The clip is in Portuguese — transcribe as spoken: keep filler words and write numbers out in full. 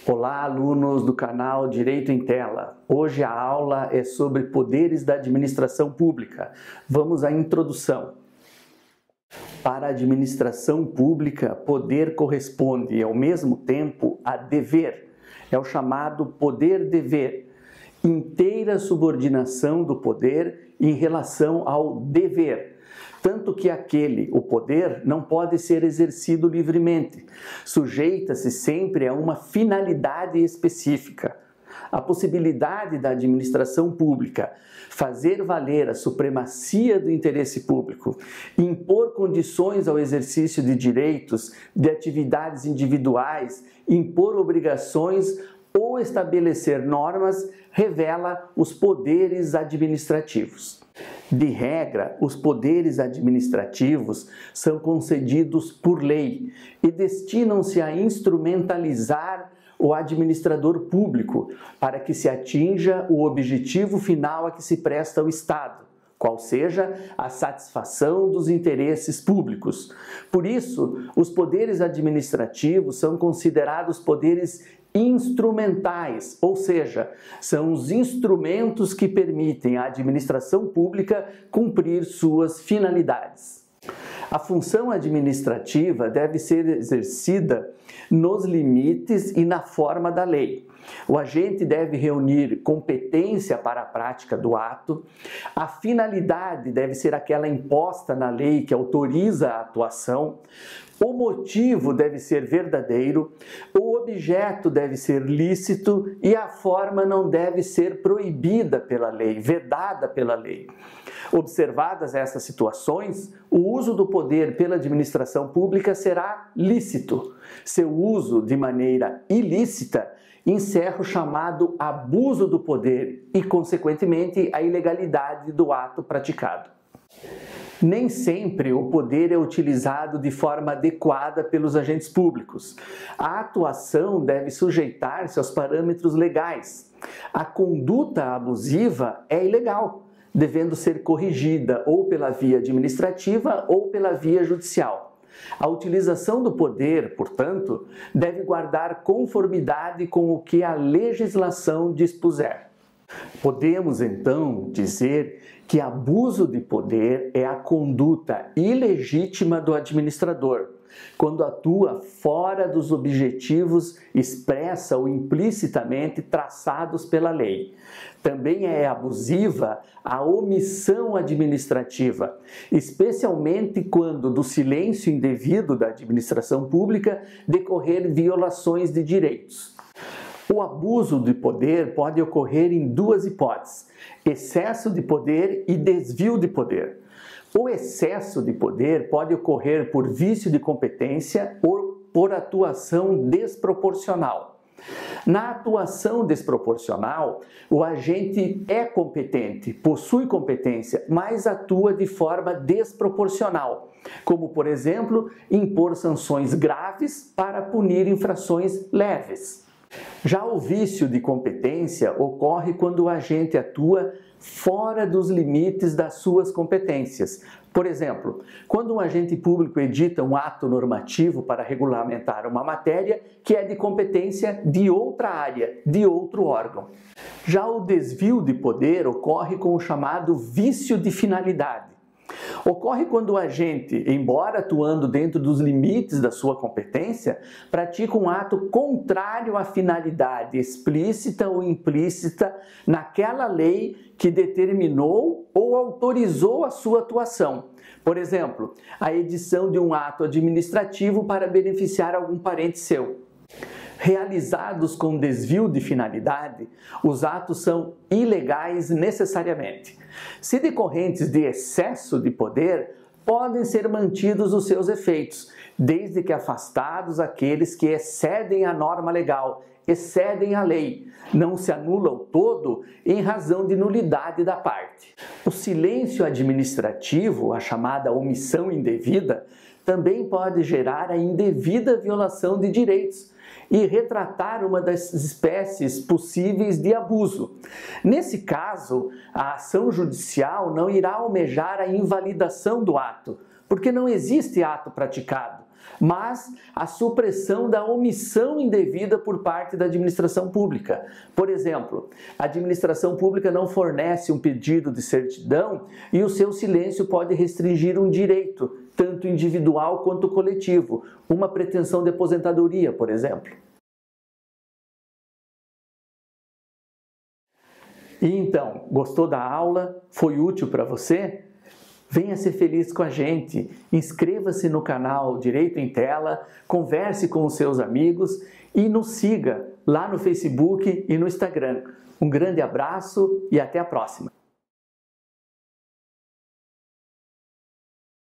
Olá, alunos do canal Direito em Tela. Hoje a aula é sobre poderes da administração pública. Vamos à introdução. Para a administração pública, poder corresponde ao mesmo tempo a dever. É o chamado poder-dever. Inteira subordinação do poder em relação ao dever. Tanto que aquele, o poder, não pode ser exercido livremente. Sujeita-se sempre a uma finalidade específica. A possibilidade da administração pública fazer valer a supremacia do interesse público, impor condições ao exercício de direitos, de atividades individuais, impor obrigações ou estabelecer normas, revela os poderes administrativos. De regra, os poderes administrativos são concedidos por lei e destinam-se a instrumentalizar o administrador público para que se atinja o objetivo final a que se presta o Estado, qual seja a satisfação dos interesses públicos. Por isso, os poderes administrativos são considerados poderes instrumentais, ou seja, são os instrumentos que permitem à administração pública cumprir suas finalidades. A função administrativa deve ser exercida nos limites e na forma da lei. O agente deve reunir competência para a prática do ato, a finalidade deve ser aquela imposta na lei que autoriza a atuação, o motivo deve ser verdadeiro, o objeto deve ser lícito e a forma não deve ser proibida pela lei, vedada pela lei. Observadas essas situações, o uso do poder pela administração pública será lícito. Seu uso de maneira ilícita encerra o chamado abuso do poder e, consequentemente, a ilegalidade do ato praticado. Nem sempre o poder é utilizado de forma adequada pelos agentes públicos. A atuação deve sujeitar-se aos parâmetros legais. A conduta abusiva é ilegal, devendo ser corrigida ou pela via administrativa ou pela via judicial. A utilização do poder, portanto, deve guardar conformidade com o que a legislação dispuser. Podemos, então, dizer que abuso de poder é a conduta ilegítima do administrador, quando atua fora dos objetivos expressa ou implicitamente traçados pela lei. Também é abusiva a omissão administrativa, especialmente quando do silêncio indevido da administração pública decorrer violações de direitos. O abuso de poder pode ocorrer em duas hipóteses: excesso de poder e desvio de poder. O excesso de poder pode ocorrer por vício de competência ou por atuação desproporcional. Na atuação desproporcional, o agente é competente, possui competência, mas atua de forma desproporcional, como, por exemplo, impor sanções graves para punir infrações leves. Já o vício de competência ocorre quando o agente atua fora dos limites das suas competências. Por exemplo, quando um agente público edita um ato normativo para regulamentar uma matéria que é de competência de outra área, de outro órgão. Já o desvio de poder ocorre com o chamado vício de finalidade. Ocorre quando o agente, embora atuando dentro dos limites da sua competência, pratica um ato contrário à finalidade explícita ou implícita naquela lei que determinou ou autorizou a sua atuação. Por exemplo, a edição de um ato administrativo para beneficiar algum parente seu. Realizados com desvio de finalidade, os atos são ilegais necessariamente. Se decorrentes de excesso de poder, podem ser mantidos os seus efeitos, desde que afastados aqueles que excedem a norma legal, excedem a lei, não se anula o todo em razão de nulidade da parte. O silêncio administrativo, a chamada omissão indevida, também pode gerar a indevida violação de direitos e retratar uma das espécies possíveis de abuso. Nesse caso, a ação judicial não irá almejar a invalidação do ato, porque não existe ato praticado, mas a supressão da omissão indevida por parte da administração pública. Por exemplo, a administração pública não fornece um pedido de certidão e o seu silêncio pode restringir um direito, tanto individual quanto coletivo, uma pretensão de aposentadoria, por exemplo. E então, gostou da aula? Foi útil para você? Venha ser feliz com a gente, inscreva-se no canal Direito em Tela, converse com os seus amigos e nos siga lá no Facebook e no Instagram. Um grande abraço e até a próxima!